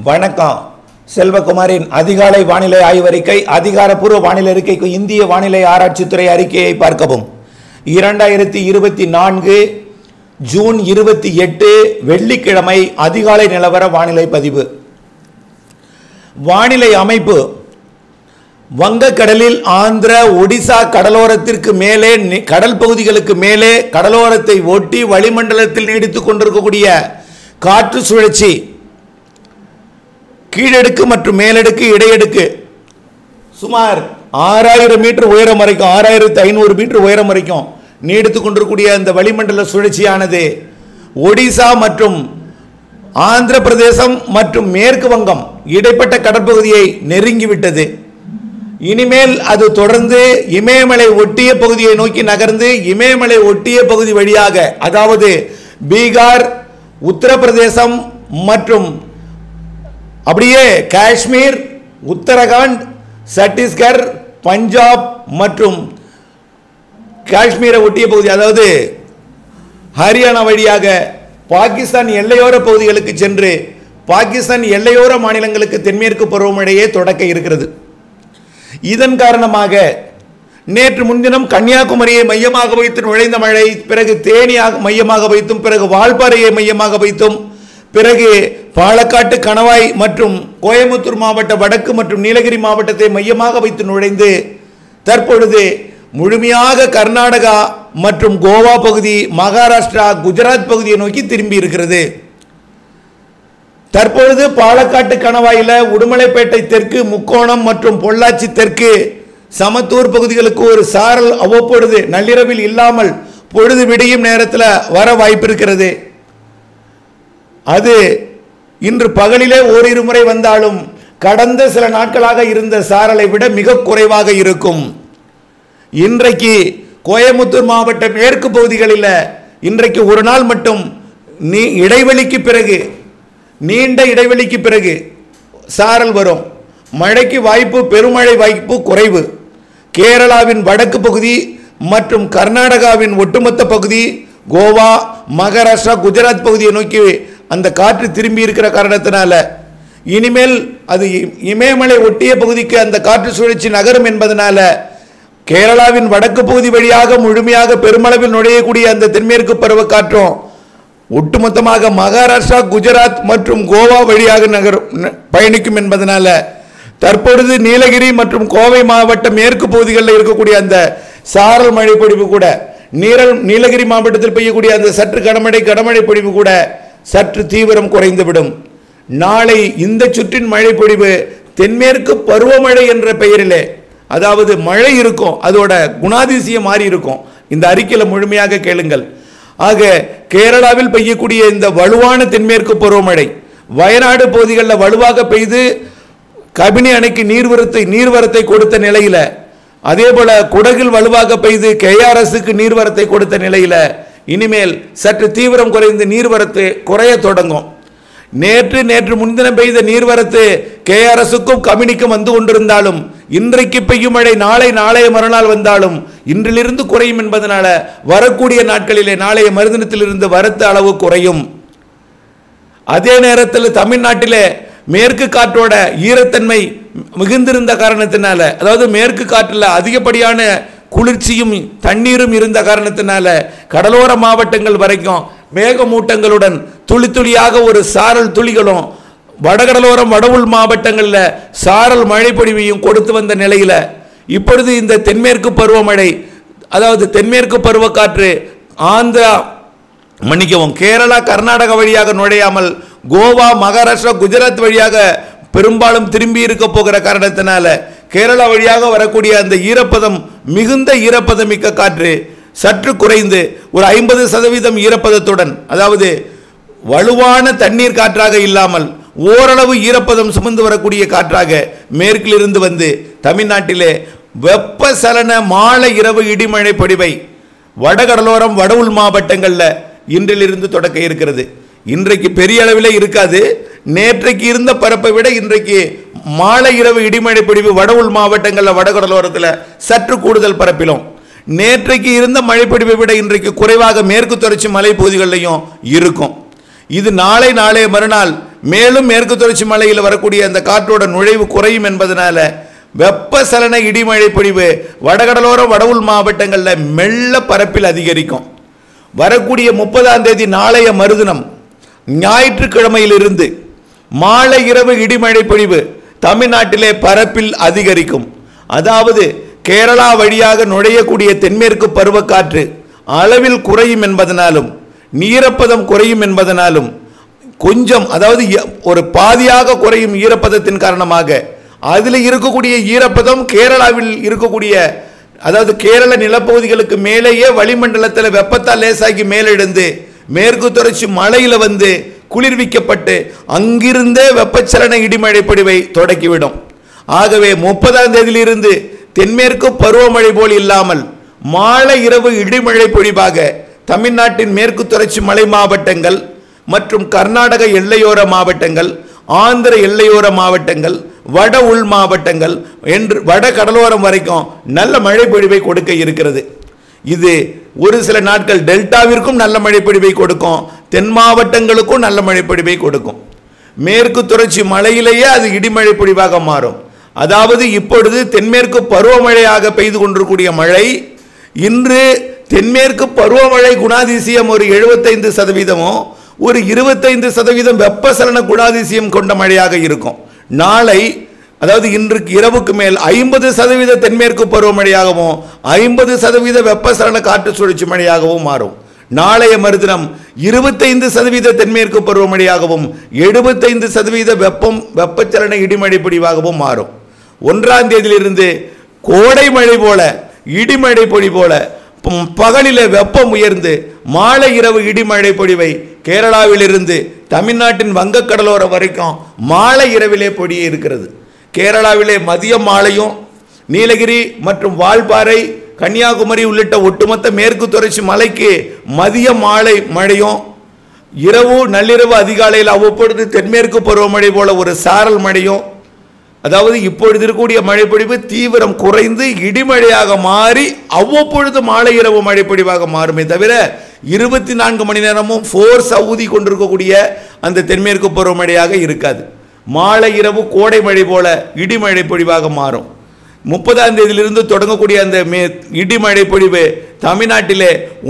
வணக்கம். செல்வகுமாரின் அதிகாலை வானிலை ஆய்வறிக்கை. அதிகாரப்பூர்வ வானிலை அறிக்கைக்கு இந்திய வானிலை ஆராய்ச்சித்துறை அறிக்கையை பார்க்கவும். 2024 ஜூன் 28 வெள்ளிக்கிழமை அதிகாலை நிலவர வானிலை பதிவு. வானிலை அமைப்பு: வங்கக்கடலில் ஆந்திர ஒடிசா கடலோரத்திற்கு மேலே கடல் பகுதிகளுக்கு மேலே கடலோரத்தை ஒட்டி வளிமண்டலத்தில் நீடித்துக் கொண்டிருக்கக்கூடிய காற்று சுழற்சி கீழடுக்கு மற்றும் மேலடுக்கு இடையடுக்கு சுமார் 6000 மீட்டர் உயரம் வரைக்கும் 6500 மீட்டர் உயரம் வரைக்கும் நீடித்துக் கொண்டிருக்கக்கூடிய அந்த வளிமண்டல சுழற்சியானது ஒடிசா மற்றும் ஆந்திர பிரதேசம் மற்றும் மேற்கு வங்கம் இடைப்பட்ட கடற்பகுதியை நெருங்கிவிட்டது. இனிமேல் அது தொடர்ந்து இமயமலை ஒட்டிய பகுதியை நோக்கி நகர்ந்து இமயமலை ஒட்டிய பகுதி வழியாக, அதாவது பீகார், உத்தரப்பிரதேசம் மற்றும் அப்படியே காஷ்மீர், உத்தரகாண்ட், சத்தீஸ்கர், பஞ்சாப் மற்றும் காஷ்மீரை ஒட்டிய பகுதி, அதாவது ஹரியானா வழியாக பாகிஸ்தான் எல்லையோர பகுதிகளுக்கு சென்று பாகிஸ்தான் எல்லையோர மாநிலங்களுக்கு தென்மேற்கு பருவமழையே தொடக்க இருக்கிறது. இதன் காரணமாக நேற்று முன்தினம் கன்னியாகுமரியை மையமாக வைத்து நுழைந்த மழை, பிறகு தேனியாக மையமாக வைத்தும், பிறகு வால்பாறையை மையமாக வைத்தும், பிறகு பாலக்காட்டு, கணவாய் மற்றும் கோயம்புத்தூர் மாவட்ட வடக்கு மற்றும் நீலகிரி மாவட்டத்தை மையமாக வைத்து நுழைந்து தற்பொழுது முழுமையாக கர்நாடகா மற்றும் கோவா பகுதி, மகாராஷ்டிரா, குஜராத் பகுதியை நோக்கி திரும்பி இருக்கிறது. தற்பொழுது பாலக்காட்டு கணவாயில் உடுமலைப்பேட்டை தெற்கு, முக்கோணம் மற்றும் பொள்ளாச்சி தெற்கு, சமத்தூர் பகுதிகளுக்கு ஒரு சாரல் அவ்வப்பொழுது நள்ளிரவில் இல்லாமல் பொழுது விடியும் நேரத்தில் வர வாய்ப்பு இருக்கிறது. அது இன்று பகலிலே ஓரிரு முறை வந்தாலும் கடந்த சில நாட்களாக இருந்த சாரலை விட மிக குறைவாக இருக்கும். இன்றைக்கு கோயம்புத்தூர் மாவட்ட மேற்கு பகுதிகளில் இன்றைக்கு ஒரு நாள் மட்டும் இடைவெளிக்கு பிறகு, நீண்ட இடைவெளிக்கு பிறகு சாரல் வரும். மழைக்கு வாய்ப்பு, பெருமழை வாய்ப்பு குறைவு. கேரளாவின் வடக்கு பகுதி மற்றும் கர்நாடகாவின் ஒட்டுமொத்த பகுதி, கோவா, மகாராஷ்டிரா, குஜராத் பகுதியை நோக்கி அந்த காற்று திரும்பி இருக்கிற காரணத்தினால இனிமேல் அது இமயமலை ஒட்டிய பகுதிக்கு அந்த காற்று சுழற்சி நகரும் என்பதனால கேரளாவின் வடக்கு பகுதி வழியாக முழுமையாக பெருமளவில் நுழையக்கூடிய அந்த தென்மேற்கு பருவக்காற்றும் ஒட்டுமொத்தமாக மகாராஷ்டிரா, குஜராத் மற்றும் கோவா வழியாக பயணிக்கும் என்பதனால தற்பொழுது நீலகிரி மற்றும் கோவை மாவட்ட மேற்கு பகுதிகளில் இருக்கக்கூடிய அந்த சாரல் மழை பொழிவு கூட, நீலகிரி மாவட்டத்தில் பெய்யக்கூடிய அந்த சற்று கனமழை பொழிவு கூட சற்று தீவிரம் குறைந்துவிடும். நாளை இந்த சுற்றின் மழை பொழிவு தென்மேற்கு பருவமழை என்ற பெயரிலே, அதாவது மழை இருக்கும், அதோட குணாதிசயம் மாறி இருக்கும். இந்த அறிக்கையில் முழுமையாக கேளுங்கள். ஆக கேரளாவில் பெய்யக்கூடிய இந்த வலுவான தென்மேற்கு பருவமழை வயநாடு பகுதிகளில் வலுவாக பெய்து கபினி அணைக்கு நீர்வரத்தை கொடுத்த நிலையில, அதே போல குடகில் வலுவாக பெய்து KRSக்கு நீர்வரத்தை கொடுத்த நிலையில இனிமேல் சற்று தீவிரம் குறைந்து நீர்வரத்து குறைய தொடங்கும். நேற்று முன்தினம் பெய்த நீர்வரத்து KRSக்கும் கபினிக்கும் வந்து கொண்டிருந்தாலும் இன்றைக்கு பெய்யும் மழை நாளைய மறுநாள் வந்தாலும் இன்றிலிருந்து குறையும் என்பதனால வரக்கூடிய நாட்களிலே நாளைய மறுதினத்திலிருந்து வரத்து அளவு குறையும். அதே நேரத்தில் தமிழ்நாட்டிலே மேற்கு காற்றோட ஈரத்தன்மை மிகுந்திருந்த காரணத்தினால, அதாவது மேற்கு காற்றில் அதிகப்படியான குளிர்ச்சியும் தண்ணீரும் இருந்த காரணத்தினால கடலோர மாவட்டங்கள் வரைக்கும் மேகமூட்டங்களுடன் துளி துளியாக ஒரு சாரல் துளிகளும், வடகடலோரம் வடவுள் மாவட்டங்களில் சாரல் மழை பொழிவையும் கொடுத்து வந்த நிலையில் இப்பொழுது இந்த தென்மேற்கு பருவமழை, அதாவது தென்மேற்கு பருவக்காற்று கேரளா, கர்நாடகா வழியாக நுழையாமல் கோவா, மகாராஷ்டிரா, குஜராத் வழியாக பெரும்பாலும் திரும்பி இருக்க போகிற காரணத்தினால கேரளா வழியாக வரக்கூடிய அந்த ஈரப்பதம், மிகுந்த ஈரப்பதம் மிக்க காற்று சற்று குறைந்து ஒரு 50% ஈரப்பதத்துடன், அதாவது வலுவான தண்ணீர் காற்றாக இல்லாமல் ஓரளவு ஈரப்பதம் சுமந்து வரக்கூடிய காற்றாக மேற்கிலிருந்து வந்து தமிழ்நாட்டிலே வெப்பசலன மாலை இரவு இடிமழை பொழிவை வடகடலோரம் வடவுள் மாவட்டங்களில் இன்றிலிருந்து தொடக்க இருக்கிறது. இன்றைக்கு பெரிய அளவில் இருக்காது. நேற்றைக்கு இருந்த பரப்பை விட இன்றைக்கு மாலை இரவு இடிமழை பொழிவு வடவுள் மாவட்டங்களில் வடகடலோரத்தில் சற்று கூடுதல் பரப்பிலும், நேற்றைக்கு இருந்த மழைப்பொழிவை விட இன்றைக்கு குறைவாக மேற்கு தொடர்ச்சி மலை பகுதிகளிலையும் இருக்கும். இது நாளைய மறுநாள் மேலும் மேற்கு தொடர்ச்சி மலையில் வரக்கூடிய அந்த காற்றோட நுழைவு குறையும் என்பதனால வெப்பசலன இடிமழை பொழிவு வடகடலோர வடவுள் மாவட்டங்களில் மெல்ல பரப்பில் அதிகரிக்கும். வரக்கூடிய 30ஆம் தேதி நாளைய மறுதினம் ஞாயிற்றுக்கிழமையிலிருந்து மாலை இரவு இடிமழை பொழிவு தமிழ்நாட்டிலே பரப்பில் அதிகரிக்கும். அதாவது கேரளா வழியாக நுழையக்கூடிய தென்மேற்கு பருவக்காற்று அளவில் குறையும் என்பதனாலும் ஈரப்பதம் குறையும் என்பதனாலும் கொஞ்சம், அதாவது ஒரு பாதியாக குறையும் ஈரப்பதத்தின் காரணமாக அதில் இருக்கக்கூடிய ஈரப்பதம் கேரளாவில் இருக்கக்கூடிய, அதாவது கேரள நிலப்பகுதிகளுக்கு மேலேயே வளிமண்டலத்தில் வெப்பத்தால் லேசாகி மேலெழுந்து மேற்கு தொடர்ச்சி மலையில் வந்து குளிர்விக்கப்பட்டு அங்கிருந்தே வெப்பச்சலன இடிமழை பொழிவை தொடக்கிவிடும். ஆகவே 30ஆம் தேதியிலிருந்து தென்மேற்கு பருவமழை போல் இல்லாமல் மாலை இரவு இடிமழை பொழிவாக தமிழ்நாட்டின் மேற்கு தொடர்ச்சி மலை மாவட்டங்கள் மற்றும் கர்நாடக எல்லையோர மாவட்டங்கள், ஆந்திர எல்லையோர மாவட்டங்கள், வட உள் மாவட்டங்கள் என்று வட கடலோரம் வரைக்கும் நல்ல மழை பொழிவை கொடுக்க இருக்கிறது. இது ஒரு சில நாட்கள் டெல்டாவிற்கும் நல்ல மழை பொழிவை கொடுக்கும், தென் மாவட்டங்களுக்கும் நல்ல மழை பொழிவை கொடுக்கும். மேற்கு தொடர்ச்சி மலையிலேயே அது இடிமழை பொழிவாக மாறும். அதாவது இப்பொழுது தென்மேற்கு பருவமழையாக பெய்து கொண்டிருக்கூடிய மழை இன்று தென்மேற்கு பருவமழை குணாதிசயம் ஒரு 75%, ஒரு 25% வெப்பசலன குணாதிசயம் கொண்ட மழையாக இருக்கும். நாளை, அதாவது இன்றைக்கு இரவுக்கு மேல் 50% தென்மேற்கு பருவமழையாகவும் 50% வெப்பசலன காற்று சுழற்சி மழையாகவும் மாறும். நாளைய மறுதினம் 25% தென்மேற்கு பருவமழையாகவும் 75% வெப்பச்சலன இடிமழை பொழிவாகவும் மாறும். 1ஆம் தேதியிலிருந்து கோடை மழை போல இடிமழை பொழி போல பகலிலே வெப்பம் உயர்ந்து மாலை இரவு இடிமழை பொழிவை கேரளாவிலிருந்து தமிழ்நாட்டின் வங்கக்கடலோரம் வரைக்கும் மாலை இரவிலே பொழிய இருக்கிறது. கேரளாவிலே மதியம் மாலையும் நீலகிரி மற்றும் வால்பாறை, கன்னியாகுமரி உள்ளிட்ட ஒட்டுமொத்த மேற்கு தொடர்ச்சி மலைக்கு மதிய மாலை மழையும், இரவு நள்ளிரவு அதிகாலையில் அவ்வப்பொழுது தென்மேற்கு பருவமழை போல ஒரு சாரல் மழையும், அதாவது இப்பொழுது இருக்கக்கூடிய மழைப்பொழிவு தீவிரம் குறைந்து இடிமழையாக மாறி அவ்வப்பொழுது மாலை இரவு மழைப்பொழிவாக மாறுமே தவிர 24 மணி நேரமும் ஃபோர்ஸ் ஊதி கொண்டிருக்கக்கூடிய அந்த தென்மேற்கு பருவமழையாக இருக்காது. மாலை இரவு கோடை மழை போல இடிமழை பொழிவாக மாறும். 30ஆம் தேதியிலிருந்து தொடங்கக்கூடிய அந்த இடிமழை பொழிவு தமிழ்நாட்டிலே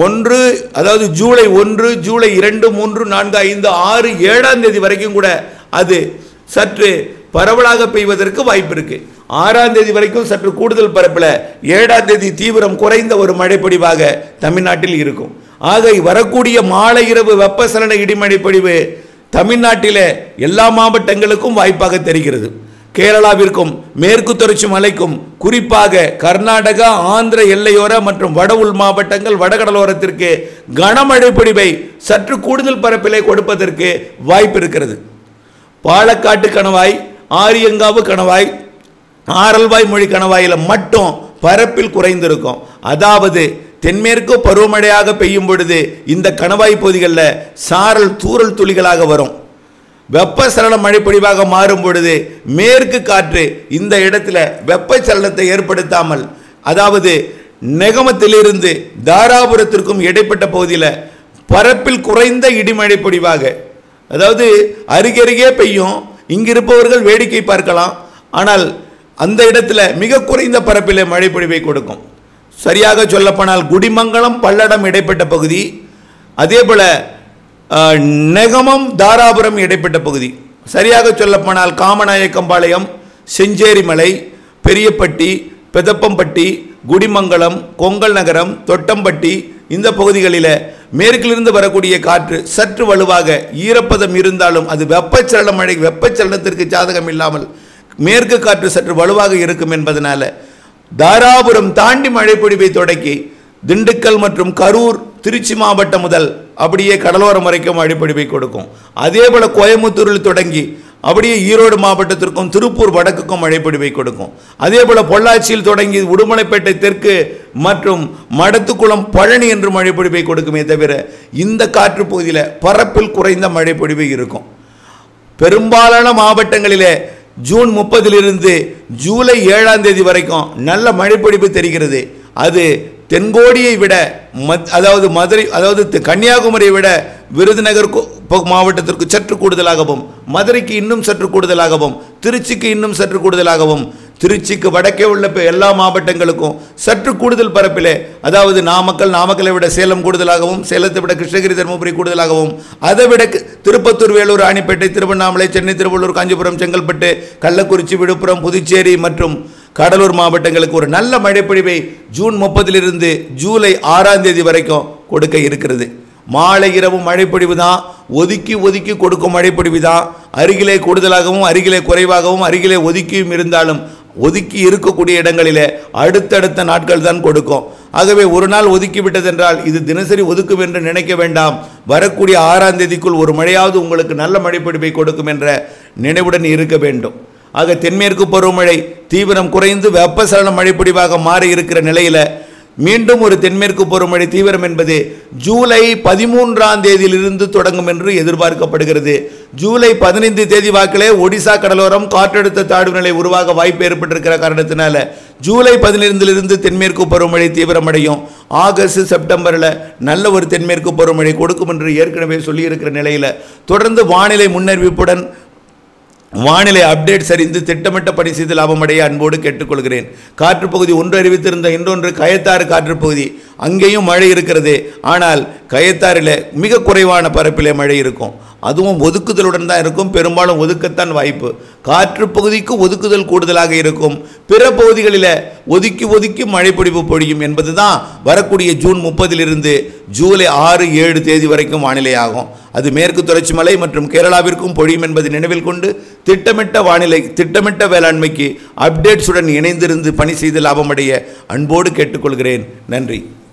அதாவது ஜூலை 1, ஜூலை 2, 3, 4, 5, 6, 7ஆம் தேதி வரைக்கும் கூட அது சற்று பரவலாக பெய்வதற்கு வாய்ப்பு இருக்கு. 6ஆம் தேதி வரைக்கும் சற்று கூடுதல் பரப்பில், 7ஆம் தேதி தீவிரம் குறைந்த ஒரு மழை பொழிவாக தமிழ்நாட்டில் இருக்கும். ஆக வரக்கூடிய மாலை இரவு வெப்பசலன இடிமழை பொழிவு தமிழ்நாட்டிலே எல்லா மாவட்டங்களுக்கும் வாய்ப்பாக தெரிகிறது. கேரளாவிற்கும் மேற்கு தொடர்ச்சி மலைக்கும், குறிப்பாக கர்நாடகா ஆந்திர எல்லையோர மற்றும் வட உள் மாவட்டங்கள் வடகடலோரத்திற்கு கனமழை பொழிவை சற்று கூடுதல் பரப்பிலே கொடுப்பதற்கு வாய்ப்பு இருக்கிறது. பாலக்காட்டு கணவாய், ஆரியங்காவு கணவாய், ஆரல்வாய் மொழி கணவாயில் மட்டும் பரப்பில் குறைந்திருக்கும். அதாவது தென்மேற்கு பருவமழையாக பெய்யும் பொழுது இந்த கணவாய் பகுதிகளில் சாரல் தூறல் துளிகளாக வரும். வெப்பசலன மழை பொழிவாக மாறும் பொழுது மேற்கு காற்று இந்த இடத்துல வெப்பச்சலனத்தை ஏற்படுத்தாமல், அதாவது நெகமத்திலிருந்து தாராபுரத்திற்கும் இடைப்பட்ட பகுதியில் பரப்பில் குறைந்த இடிமழை பொழிவாக, அதாவது அருகருகே பெய்யும், இங்கிருப்பவர்கள் வேடிக்கை பார்க்கலாம், ஆனால் அந்த இடத்துல மிக குறைந்த பரப்பிலே மழை பொழிவை கொடுக்கும். சரியாக சொல்லப்போனால் குடிமங்கலம் பல்லடம் இடைப்பட்ட பகுதி, அதே போல நெகமம் தாராபுரம் இடைப்பட்ட பகுதி, சரியாக சொல்லப்போனால் காமநாயக்கம்பாளையம், செஞ்சேரிமலை, பெரியப்பட்டி, பெதப்பம்பட்டி, குடிமங்கலம், கொங்கல் நகரம், தொட்டம்பட்டி இந்த பகுதிகளில் மேற்கிலிருந்து வரக்கூடிய காற்று சற்று வலுவாக ஈரப்பதம் இருந்தாலும் அது வெப்பச்சலனத்திற்கு சாதகம் இல்லாமல் மேற்கு காற்று சற்று வலுவாக இருக்கும் என்பதனால தாராபுரம் தாண்டி மழை பொழிவை தொடக்கி திண்டுக்கல் மற்றும் கரூர், திருச்சி மாவட்டம் முதல் அப்படியே கடலோரம் வரைக்கும் மழை பொழிவை கொடுக்கும். அதே போல கோயம்புத்தூரில் தொடங்கி அப்படியே ஈரோடு மாவட்டத்திற்கும் திருப்பூர் வடக்குக்கும் மழை பொழிவை கொடுக்கும். அதே போல பொள்ளாச்சியில் தொடங்கி உடுமலைப்பேட்டை தெற்கு மற்றும் மடத்துக்குளம், பழனி என்று மழை பொழிவை கொடுக்குமே தவிர இந்த காற்று பகுதியில் பரப்பில் குறைந்த மழை பொழிவு இருக்கும். பெரும்பாலான மாவட்டங்களிலே ஜூன் 30 ஜூலை 7ஆம் தேதி வரைக்கும் நல்ல மழை பொழிவு தெரிகிறது. அது தென்கோடியை விட அதாவது மதுரை அதாவது கன்னியாகுமரியை விட விருதுநகர் மாவட்டத்திற்கு சற்று கூடுதலாகவும், மதுரைக்கு இன்னும் சற்று கூடுதலாகவும், திருச்சிக்கு இன்னும் சற்று கூடுதலாகவும், திருச்சிக்கு வடக்கே உள்ள எல்லா மாவட்டங்களுக்கும் சற்று கூடுதல் பரப்பிலே, அதாவது நாமக்கலை விட சேலம் கூடுதலாகவும், சேலத்தை விட கிருஷ்ணகிரி தருமபுரி கூடுதலாகவும், அதை விட திருப்பத்தூர், வேலூர், ராணிப்பேட்டை, திருவண்ணாமலை, சென்னை, திருவள்ளூர், காஞ்சிபுரம், செங்கல்பட்டு, கள்ளக்குறிச்சி, விழுப்புரம், புதுச்சேரி மற்றும் கடலூர் மாவட்டங்களுக்கு ஒரு நல்ல மழைப்பொழிவை ஜூன் 30 ஜூலை 6 வரைக்கும் கொடுக்க இருக்கிறது. மாலை இரவு மழைப்பொழிவு தான், ஒதுக்கி ஒதுக்கி கொடுக்கும் மழைப்பொழிவு தான். அருகிலே கூடுதலாகவும், அருகிலே குறைவாகவும், அருகிலே ஒதுக்கியும் இருந்தாலும் ஒதுக்கி இருக்கக்கூடிய இடங்களிலே அடுத்தடுத்த நாட்கள் தான் கொடுக்கும். ஆகவே ஒரு நாள் ஒதுக்கி விட்டதென்றால் இது தினசரி ஒதுக்கும் என்று நினைக்க வேண்டாம். வரக்கூடிய 6 ஒரு மழையாவது உங்களுக்கு நல்ல மழைப்பொழிவை கொடுக்கும் என்ற நினைவுடன் இருக்க வேண்டும். ஆக தென்மேற்கு பருவமழை தீவிரம் குறைந்து வெப்பசலன மழைப்பொழிவாக மாறி இருக்கிற நிலையில் மீண்டும் ஒரு தென்மேற்கு பருவமழை தீவிரம் என்பது ஜூலை 13 தொடங்கும் என்று எதிர்பார்க்கப்படுகிறது. ஜூலை 15 வாக்கிலே ஒடிசா கடலோரம் காற்றழுத்த தாழ்வு நிலை உருவாக வாய்ப்பு ஏற்பட்டிருக்கிற காரணத்தினால ஜூலை 15 தென்மேற்கு பருவமழை தீவிரமடையும். ஆகஸ்ட், செப்டம்பரில் நல்ல ஒரு தென்மேற்கு பருவமழை கொடுக்கும் என்று ஏற்கனவே சொல்லியிருக்கிற நிலையில் தொடர்ந்து வானிலை முன்னறிவிப்புடன் வானிலை அப்டேட்ஸ் அறிந்து திட்டமிட்ட பணி செய்து லாபமடைய அன்போடு கேட்டுக்கொள்கிறேன். காற்றுப்பகுதி 1 அறிவித்திருந்த இன்னொன்று கயத்தாறு காற்றுப்பகுதி, அங்கேயும் மழை இருக்கிறது. ஆனால் கயத்தாறில் மிக குறைவான பரப்பிலே மழை இருக்கும். அதுவும் ஒதுக்குதலுடன் தான் இருக்கும். பெரும்பாலும் ஒதுக்கத்தான் வாய்ப்பு. காற்றுப்பகுதிக்கு ஒதுக்குதல் கூடுதலாக இருக்கும். பிற பகுதிகளில் ஒதுக்கி ஒதுக்கி மழைப்பொழிவு பொழியும் என்பது தான் வரக்கூடிய ஜூன் 30 ஜூலை 6, 7 வரைக்கும் வானிலை ஆகும். அது மேற்கு தொடர்ச்சி மலை மற்றும் கேரளாவிற்கும் பொழியும் என்பதை நினைவில் கொண்டு திட்டமிட்ட வேளாண்மைக்கு அப்டேட்ஸுடன் இணைந்திருந்து பணி செய்து லாபமடைய அன்போடு கேட்டுக்கொள்கிறேன். நன்றி.